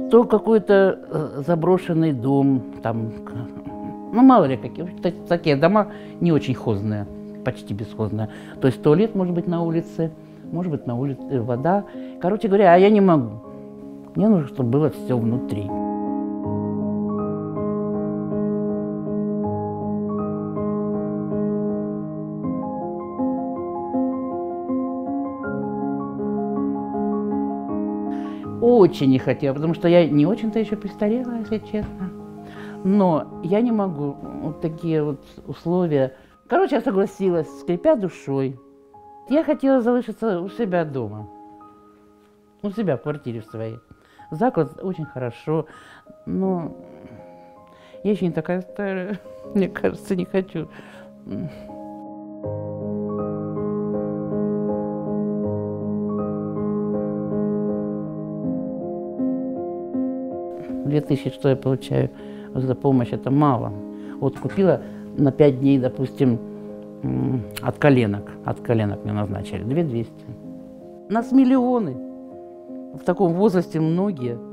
то какой-то заброшенный дом, там, ну мало ли какие, такие дома не очень хозные, почти бесхозные. То есть туалет может быть на улице, может быть на улице вода. Короче говоря, а я не могу. Мне нужно, чтобы было все внутри. Очень не хотела, потому что я не очень-то еще престарела, если честно. Но я не могу. Вот такие вот условия. Короче, я согласилась, скрипя душой. Я хотела залишиться у себя дома. У себя в квартире в своей. Заклад очень хорошо, но я еще не такая старая. Мне кажется, не хочу. $2000, что я получаю за помощь, это мало. Вот купила на 5 дней, допустим, от коленок мне назначили, 2200. Нас миллионы, в таком возрасте многие.